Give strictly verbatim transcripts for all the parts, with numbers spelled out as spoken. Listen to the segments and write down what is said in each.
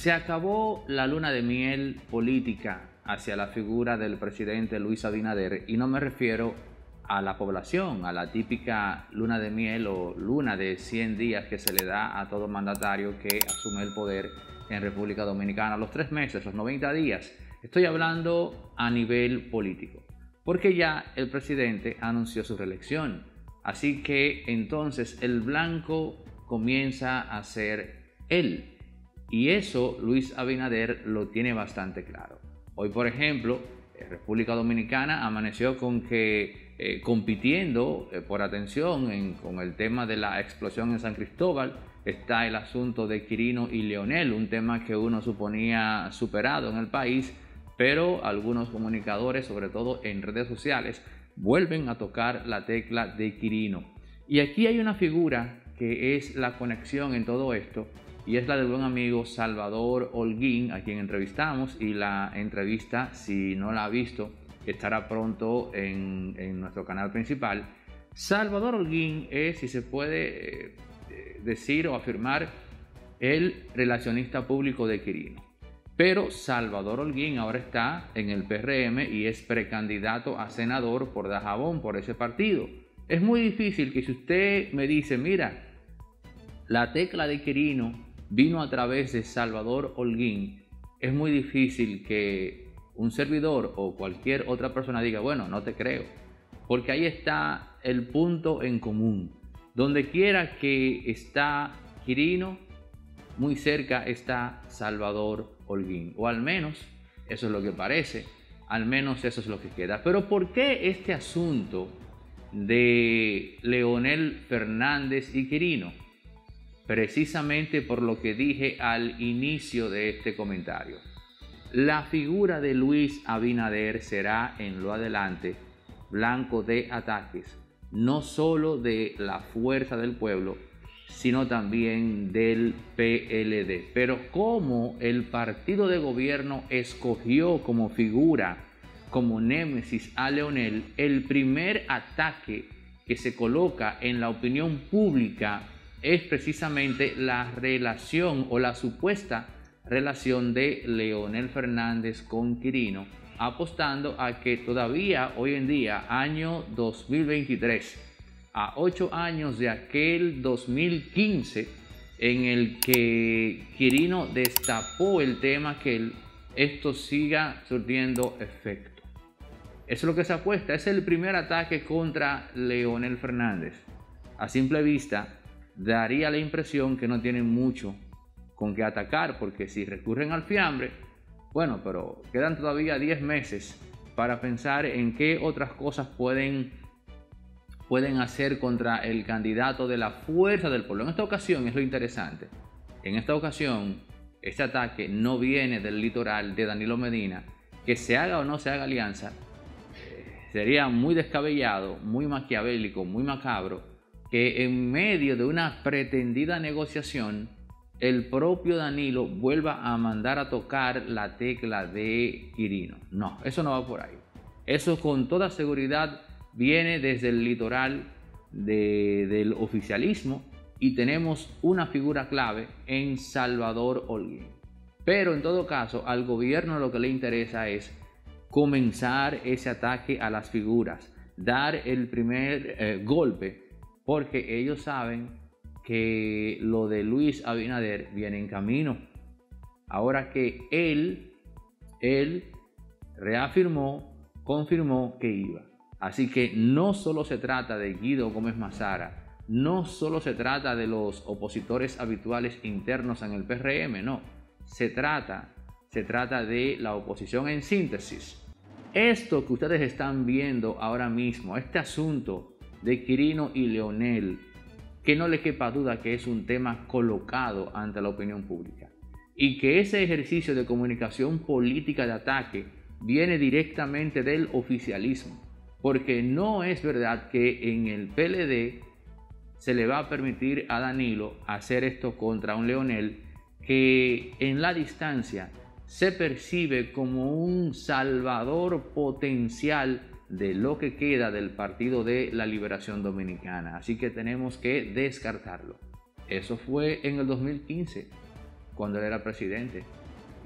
Se acabó la luna de miel política hacia la figura del presidente Luis Abinader, y no me refiero a la población, a la típica luna de miel o luna de cien días que se le da a todo mandatario que asume el poder en República Dominicana, los tres meses, los noventa días. Estoy hablando a nivel político, porque ya el presidente anunció su reelección. Así que entonces el blanco comienza a ser él. Y eso Luis Abinader lo tiene bastante claro. Hoy, por ejemplo, República Dominicana amaneció con que eh, compitiendo eh, por atención en, con el tema de la explosión en San Cristóbal, está el asunto de Quirino y Leonel, un tema que uno suponía superado en el país, pero algunos comunicadores, sobre todo en redes sociales, vuelven a tocar la tecla de Quirino. Y aquí hay una figura que es la conexión en todo esto, y es la del buen amigo Salvador Holguín, a quien entrevistamos, y la entrevista, si no la ha visto, estará pronto en, en nuestro canal principal. Salvador Holguín es, si se puede eh, decir o afirmar, el relacionista público de Quirino. Pero Salvador Holguín ahora está en el P R M y es precandidato a senador por Dajabón, por ese partido. Es muy difícil que si usted me dice, mira, la tecla de Quirino vino a través de Salvador Holguín, es muy difícil que un servidor o cualquier otra persona diga, bueno, no te creo, porque ahí está el punto en común. Donde quiera que está Quirino, muy cerca está Salvador Holguín, o al menos eso es lo que parece, al menos eso es lo que queda. Pero ¿por qué este asunto de Leonel Fernández y Quirino? Precisamente por lo que dije al inicio de este comentario. La figura de Luis Abinader será en lo adelante blanco de ataques, no solo de la Fuerza del Pueblo, sino también del P L D. Pero como el partido de gobierno escogió como figura, como némesis a Leonel, el primer ataque que se coloca en la opinión pública es precisamente la relación o la supuesta relación de Leonel Fernández con Quirino, apostando a que todavía hoy en día, año dos mil veintitrés, a ocho años de aquel dos mil quince en el que Quirino destapó el tema, que esto siga surtiendo efecto. Eso es lo que se apuesta, es el primer ataque contra Leonel Fernández. A simple vista, daría la impresión que no tienen mucho con qué atacar, porque si recurren al fiambre, bueno, pero quedan todavía diez meses para pensar en qué otras cosas pueden, pueden hacer contra el candidato de la Fuerza del Pueblo. En esta ocasión es lo interesante. En esta ocasión, este ataque no viene del litoral de Danilo Medina. Que se haga o no se haga alianza, sería muy descabellado, muy maquiavélico, muy macabro, que en medio de una pretendida negociación el propio Danilo vuelva a mandar a tocar la tecla de Quirino. No, eso no va por ahí. Eso con toda seguridad viene desde el litoral de, del oficialismo, y tenemos una figura clave en Salvador Holguín. Pero en todo caso, al gobierno lo que le interesa es comenzar ese ataque a las figuras, dar el primer eh, golpe, porque ellos saben que lo de Luis Abinader viene en camino. Ahora que él, él reafirmó, confirmó que iba. Así que no solo se trata de Guido Gómez Mazara, no solo se trata de los opositores habituales internos en el P R M, no. Se trata, se trata de la oposición en síntesis. Esto que ustedes están viendo ahora mismo, este asunto de Quirino y Leonel, que no le quepa duda que es un tema colocado ante la opinión pública, y que ese ejercicio de comunicación política de ataque viene directamente del oficialismo, porque no es verdad que en el P L D se le va a permitir a Danilo hacer esto contra un Leonel que en la distancia se percibe como un salvador potencial de lo que queda del Partido de la Liberación Dominicana. Así que tenemos que descartarlo. Eso fue en el dos mil quince, cuando él era presidente.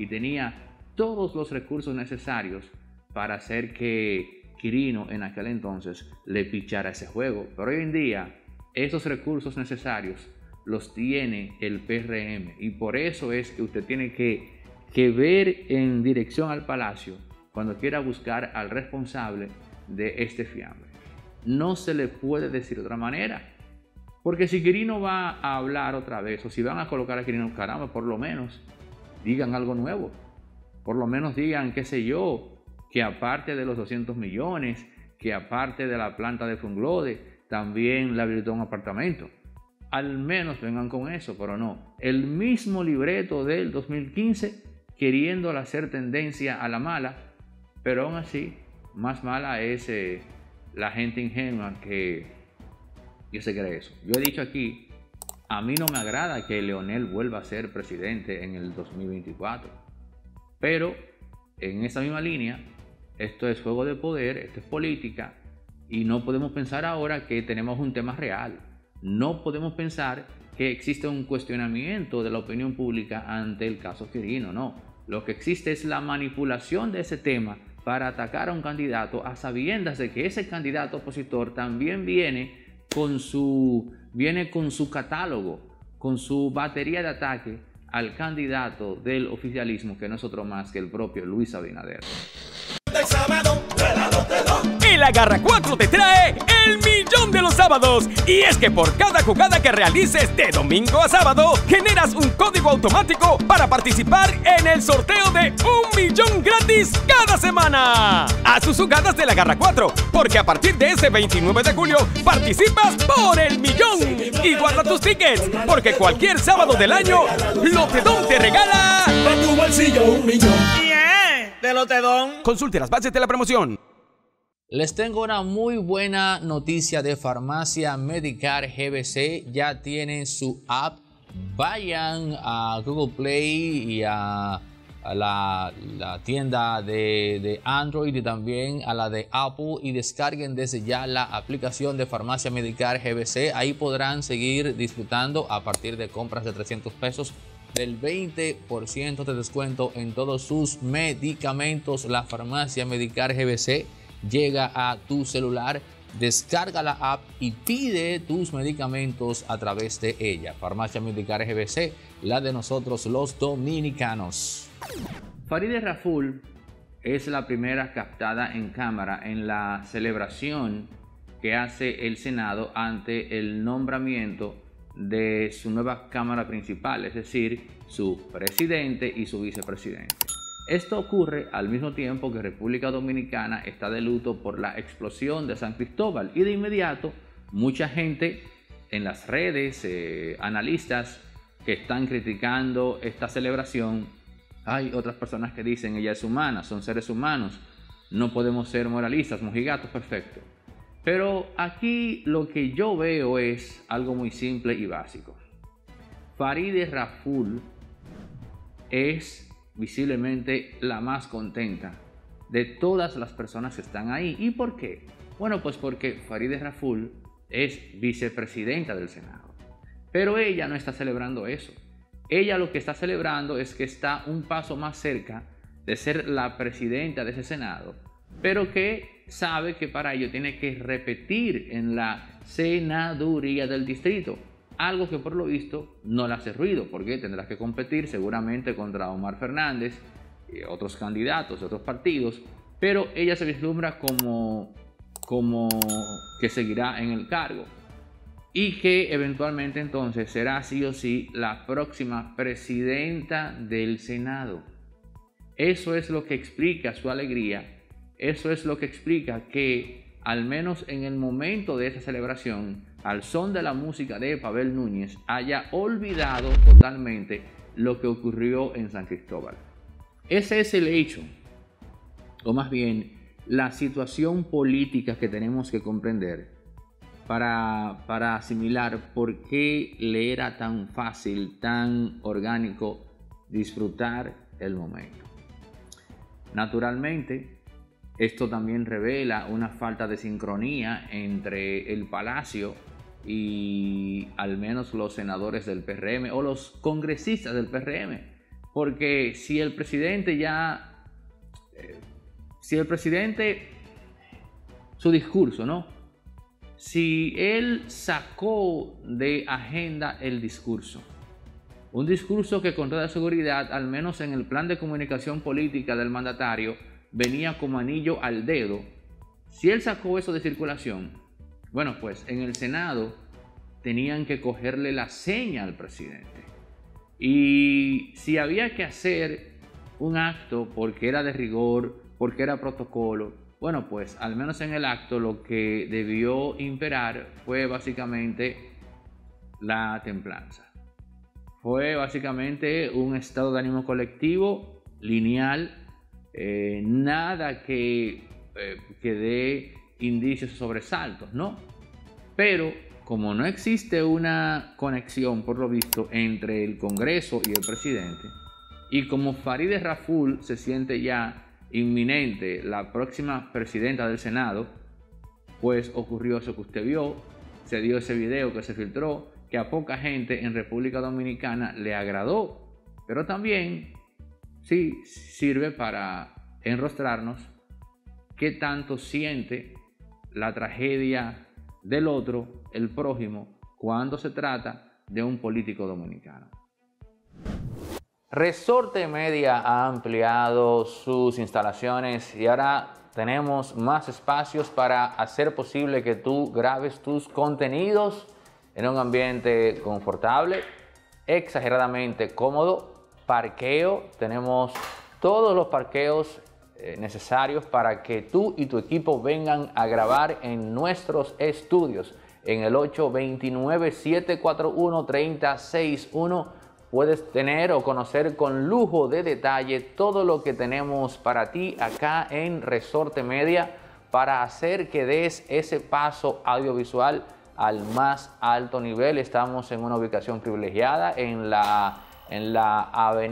y tenía todos los recursos necesarios para hacer que Quirino en aquel entonces le pichara ese juego. Pero hoy en día esos recursos necesarios los tiene el P R M y por eso es que usted tiene que, que ver en dirección al Palacio cuando quiera buscar al responsable de este fiambre. No se le puede decir de otra manera, porque si Quirino va a hablar otra vez o si van a colocar a Quirino, caramba, por lo menos digan algo nuevo, por lo menos digan, qué sé yo, que aparte de los doscientos millones, que aparte de la planta de Funglode, también le habilitó un apartamento. Al menos vengan con eso, pero no. El mismo libreto del dos mil quince queriendo hacer tendencia a la mala, pero aún así, más mala es eh, la gente ingenua que, que se cree eso. Yo he dicho aquí, a mí no me agrada que Leonel vuelva a ser presidente en el dos mil veinticuatro, pero en esa misma línea, esto es juego de poder, esto es política, y no podemos pensar ahora que tenemos un tema real. No podemos pensar que existe un cuestionamiento de la opinión pública ante el caso Quirino, no. Lo que existe es la manipulación de ese tema para atacar a un candidato a sabiendas de que ese candidato opositor también viene con su, viene con su catálogo, con su batería de ataque al candidato del oficialismo, que no es otro más que el propio Luis Abinader. El Agarra cuatro te trae el millón de los sábados. Y es que por cada jugada que realices de domingo a sábado, generas un código automático para participar en el sorteo de un millón gratis cada semana. Haz tus jugadas del Agarra cuatro, porque a partir de ese veintinueve de julio participas por el millón. Y guarda tus tickets, porque cualquier sábado del año, Lotedom te regala para tu bolsillo un millón. Yeah, de Lotedom. Consulte las bases de la promoción. Les tengo una muy buena noticia de Farmacia Medicare G B C. Ya tienen su app. Vayan a Google Play y a, a la, la tienda de, de Android y también a la de Apple y descarguen desde ya la aplicación de Farmacia Medicare G B C. Ahí podrán seguir disfrutando a partir de compras de trescientos pesos del veinte por ciento de descuento en todos sus medicamentos. La Farmacia Medicare G B C llega a tu celular, descarga la app y pide tus medicamentos a través de ella. Farmacia Medicare G B C, la de nosotros los dominicanos. Farideh Raful es la primera captada en cámara en la celebración que hace el Senado ante el nombramiento de su nueva cámara principal, es decir, su presidente y su vicepresidente. Esto ocurre al mismo tiempo que República Dominicana está de luto por la explosión de San Cristóbal y de inmediato mucha gente en las redes, eh, analistas que están criticando esta celebración. Hay otras personas que dicen ella es humana, son seres humanos, no podemos ser moralistas, mojigatos, perfecto. Pero aquí lo que yo veo es algo muy simple y básico. Farideh Raful es visiblemente la más contenta de todas las personas que están ahí. ¿Y por qué? Bueno, pues porque Farideh Raful es vicepresidenta del Senado. Pero ella no está celebrando eso. Ella lo que está celebrando es que está un paso más cerca de ser la presidenta de ese Senado, pero que sabe que para ello tiene que repetir en la senaduría del distrito. Algo que por lo visto no le hace ruido, porque tendrá que competir seguramente contra Omar Fernández y otros candidatos de otros partidos, pero ella se vislumbra como, como que seguirá en el cargo y que eventualmente entonces será sí o sí la próxima presidenta del Senado. Eso es lo que explica su alegría, eso es lo que explica que al menos en el momento de esa celebración, al son de la música de Pavel Núñez, haya olvidado totalmente lo que ocurrió en San Cristóbal. Ese es el hecho, o más bien la situación política que tenemos que comprender para, para asimilar por qué le era tan fácil, tan orgánico disfrutar el momento. Naturalmente, esto también revela una falta de sincronía entre el Palacio y al menos los senadores del P R M o los congresistas del P R M, Porque si el presidente ya, eh, si el presidente, su discurso, ¿no? Si él sacó de agenda el discurso, un discurso que con toda seguridad, al menos en el plan de comunicación política del mandatario, venía como anillo al dedo, si él sacó eso de circulación, bueno, pues en el Senado tenían que cogerle la seña al presidente. Y si había que hacer un acto porque era de rigor, porque era protocolo, bueno, pues al menos en el acto lo que debió imperar fue básicamente la templanza. Fue básicamente un estado de ánimo colectivo, lineal, eh, nada que, eh, que dé indicios de sobresaltos, ¿no? Pero como no existe una conexión, por lo visto, entre el Congreso y el presidente, y como Farideh Raful se siente ya inminente la próxima presidenta del Senado, pues ocurrió eso que usted vio, se dio ese video que se filtró, que a poca gente en República Dominicana le agradó, pero también sí sirve para enrostrarnos qué tanto siente la tragedia del otro, el prójimo, cuando se trata de un político dominicano. Resorte Media ha ampliado sus instalaciones y ahora tenemos más espacios para hacer posible que tú grabes tus contenidos en un ambiente confortable, exageradamente cómodo, parqueo. Tenemos todos los parqueos eh, necesarios para que tú y tu equipo vengan a grabar en nuestros estudios. En el ocho dos nueve, siete cuatro uno, tres cero seis uno puedes tener o conocer con lujo de detalle todo lo que tenemos para ti acá en Resorte Media para hacer que des ese paso audiovisual al más alto nivel. Estamos en una ubicación privilegiada en la, en la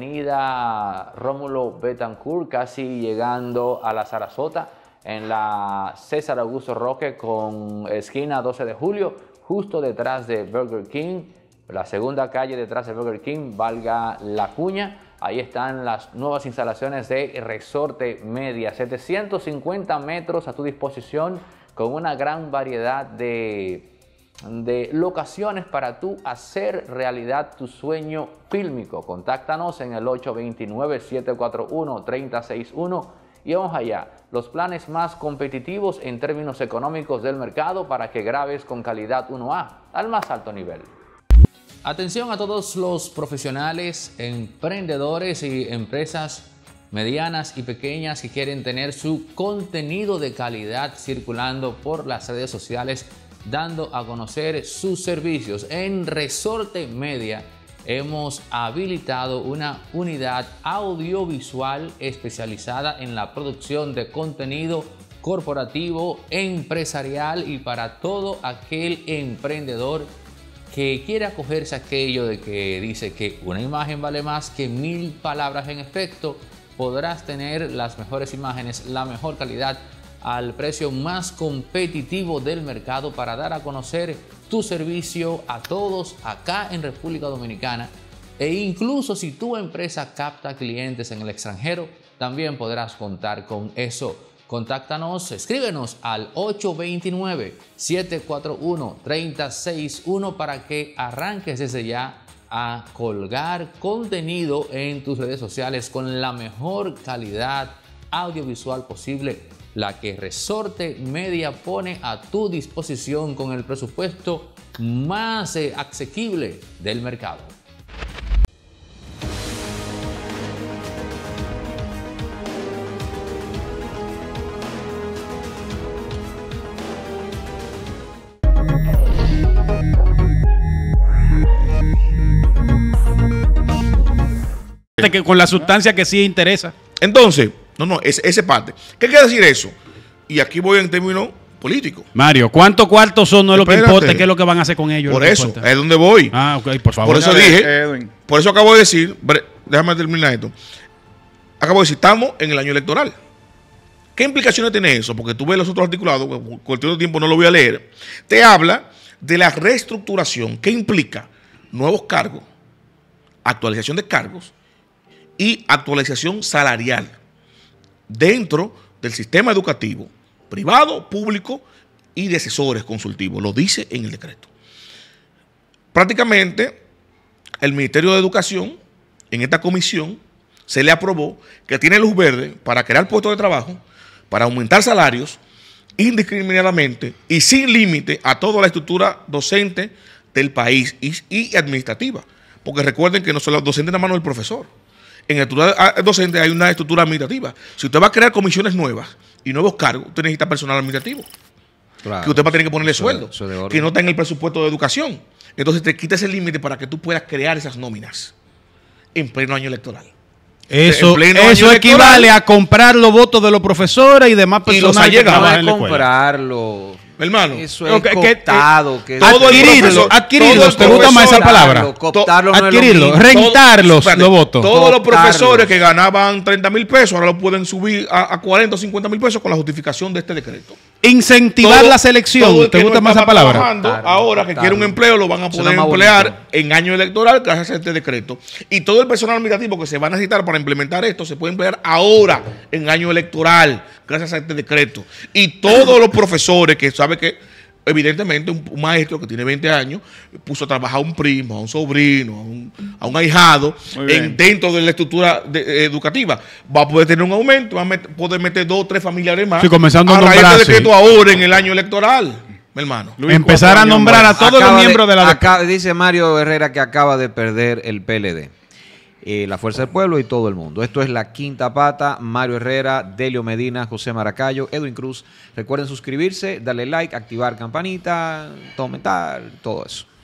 avenida Rómulo Betancourt, casi llegando a la Sarasota, en la César Augusto Roque con esquina doce de julio, justo detrás de Burger King, la segunda calle detrás de Burger King, valga la cuña. Ahí están las nuevas instalaciones de Resorte Media, setecientos cincuenta metros a tu disposición con una gran variedad de de locaciones para tú hacer realidad tu sueño fílmico. Contáctanos en el ocho dos nueve, siete cuatro uno, tres cero seis uno y vamos allá. Los planes más competitivos en términos económicos del mercado para que grabes con calidad uno A al más alto nivel. Atención a todos los profesionales, emprendedores y empresas medianas y pequeñas que quieren tener su contenido de calidad circulando por las redes sociales, dando a conocer sus servicios. En Resorte Media hemos habilitado una unidad audiovisual especializada en la producción de contenido corporativo, empresarial y para todo aquel emprendedor que quiere acogerse a aquello de que dice que una imagen vale más que mil palabras. En efecto, podrás tener las mejores imágenes, la mejor calidad, al precio más competitivo del mercado para dar a conocer tu servicio a todos acá en República Dominicana. E incluso si tu empresa capta clientes en el extranjero, también podrás contar con eso. Contáctanos, escríbenos al ocho dos nueve, siete cuatro uno, tres cero seis uno para que arranques desde ya a colgar contenido en tus redes sociales con la mejor calidad audiovisual posible, la que Resorte Media pone a tu disposición con el presupuesto más eh, asequible del mercado. Que con la sustancia que sí interesa. Entonces, no, no, ese, ese parte. ¿Qué quiere decir eso? Y aquí voy en términos políticos. Mario, ¿cuántos cuartos son? No es lo que Espérate. importa, ¿qué es lo que van a hacer con ellos? Por Lo que eso, importa. es donde voy. Ah, ok, por favor. Por eso Dale, dije, Edwin. por eso acabo de decir, bre- déjame terminar esto. Acabo de decir, estamos en el año electoral. ¿Qué implicaciones tiene eso? Porque tú ves los otros articulados, por cuestión de tiempo no lo voy a leer. Te habla de la reestructuración. ¿Qué implica? Nuevos cargos, actualización de cargos y actualización salarial dentro del sistema educativo, privado, público y de asesores consultivos. Lo dice en el decreto. Prácticamente, el Ministerio de Educación, en esta comisión, se le aprobó que tiene luz verde para crear puestos de trabajo, para aumentar salarios indiscriminadamente y sin límite a toda la estructura docente del país y, y administrativa. Porque recuerden que no son los docentes en la mano del profesor. En la estructura docente hay una estructura administrativa. Si usted va a crear comisiones nuevas y nuevos cargos, usted necesita personal administrativo. Claro. Que usted va a tener que ponerle eso sueldo, de, eso de que no está en el presupuesto de educación. Entonces te quita ese límite para que tú puedas crear esas nóminas en pleno año electoral. Eso, eso equivale a comprar los votos de los profesores y demás personas que trabajan en la escuela. Comprarlo. Hermano, eso es okay, cooptado. Que, que, adquirirlo, adquirirlos, ¿te gusta más esa palabra? Cooptarlo, adquirirlo, no rentarlos todo, los votos. Todos los profesores que ganaban treinta mil pesos ahora lo pueden subir a, a cuarenta o cincuenta mil pesos con la justificación de este decreto. Incentivar todo, la selección, ¿te gusta no más esa palabra? Claro, ahora que quiere un empleo lo van a poder emplear bonito. En año electoral gracias a este decreto. Y todo el personal administrativo que se va a necesitar para implementar esto se puede emplear ahora en año electoral gracias a este decreto. Y todos los profesores que saben que evidentemente un, un maestro que tiene veinte años puso a trabajar a un primo, a un sobrino, a un, a un ahijado en, dentro de la estructura de, eh, educativa. Va a poder tener un aumento, va a met, poder meter dos o tres familiares más. Sí, comenzando a a nombrar. A raíz de decreto ahora en el año electoral, mi hermano. Luis, empezar a nombrar a todos los miembros de, de la... Acá, dice Mario Herrera que acaba de perder el P L D. Eh, la Fuerza del Pueblo y todo el mundo. Esto es La Quinta Pata, Mario Herrera, Delio Medina, José Maracayo, Edwin Cruz. Recuerden suscribirse, darle like, activar campanita, comentar, todo eso.